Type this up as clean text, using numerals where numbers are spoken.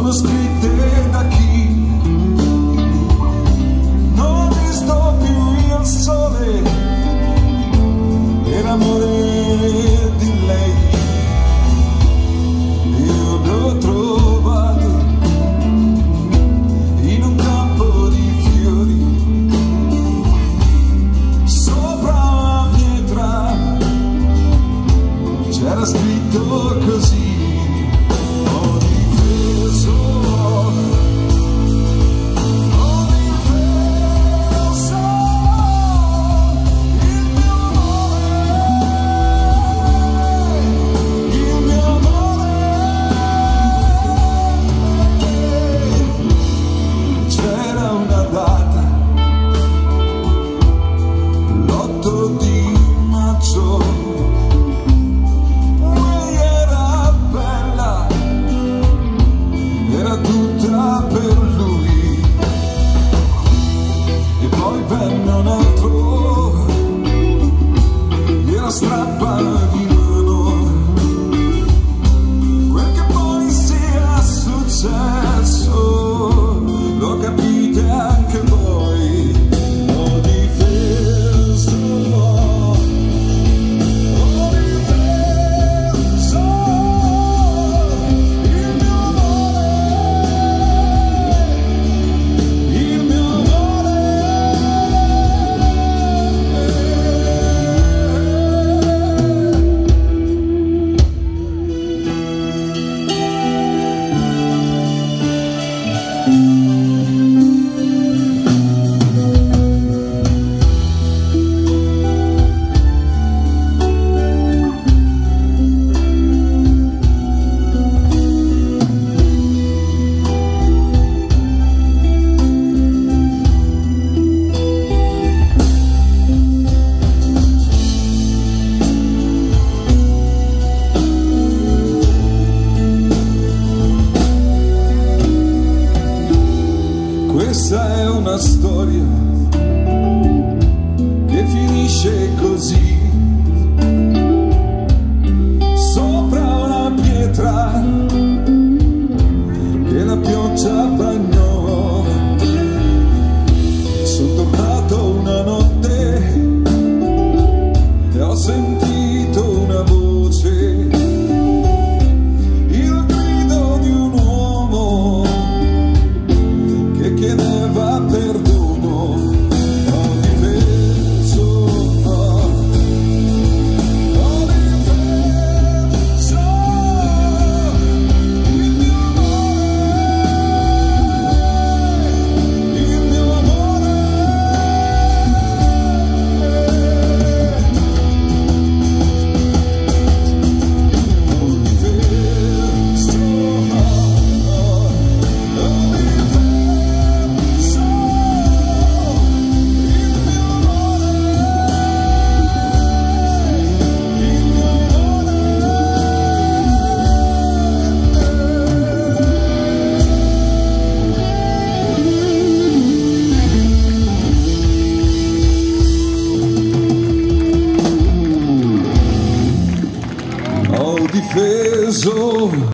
sono scritte da chi non ho visto più il sole e l'amore di lei. Io l'ho trovato in un campo di fiori, sopra una pietra c'era scritto così: l'8 di maggio, lei era bella, era tutta per lui, e poi venne un altro, era strappa di